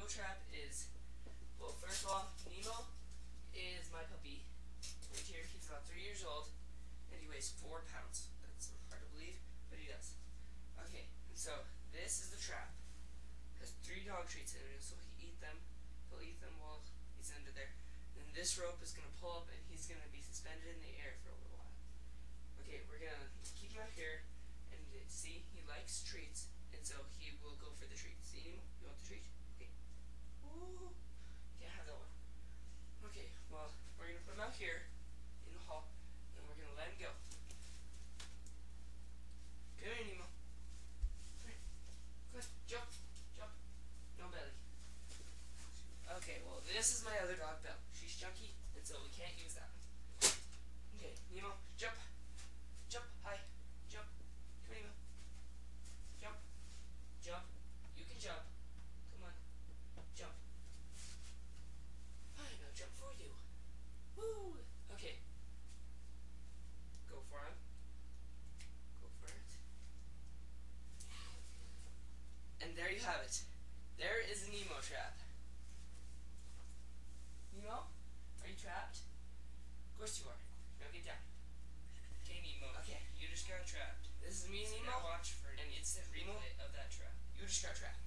Nemo trap is, well, first of all, Nemo is my puppy. Right here, he's about 3 years old, and he weighs 4 pounds. That's hard to believe, but he does. Okay, and so this is the trap. It has 3 dog treats in it, so he'll eat them while he's under there. Then this rope is going to pull up, and he's going to be suspended in the air for a little while. Okay, we're going to keep him out here, and see, he likes treats, and so he will go for the treat. See, Nemo? You want the treat? Okay. Ooh. Can't have that one. Okay, well, we're going to put him out here in the hall, and we're going to let him go. Come here, Nemo. Come here. Good. Jump. Jump. No belly. Okay, well, this is my other dog, Belle. She's chunky, and so we can't use that one. Okay, Nemo, jump. Jump. Hi. Jump. Come here, Nemo. Jump. Jump. You can jump. Come on. Jump. I'm gonna jump for you. Woo! Okay. Go for him. Go for it. And there you have it. There is a Nemo trap. Nemo? Are you trapped? Of course you are. Now get down. Okay, Nemo. Okay. You just got trapped. This is me, So Nemo. now watch for And an instant Nemo? replay of that trap. You just got trapped.